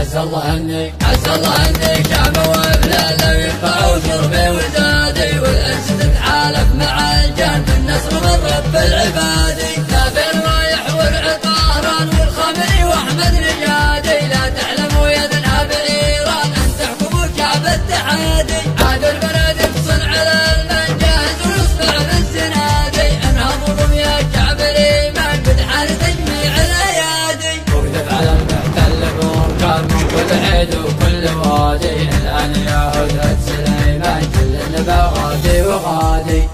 عز الله اني شعب وبلاده يرفع وشربي وزادي، والانس تتحالف مع الجان في النصر من رب العبادي. نافع رايح والعطاران والخمري واحمد نجادي، لا تعلموا يا ذنها بايران ان تحكموا شعب التحادي. عاد البلد يفصل على المنجاز ويصبح بالزنادي، انهضوا قم يا شعب الايمان بدحان تجميع الايادي. وقف على المحتل بوركان وكل عيد وكل وادي، الان يا هدى سليمان كل النبا غادي وغادي.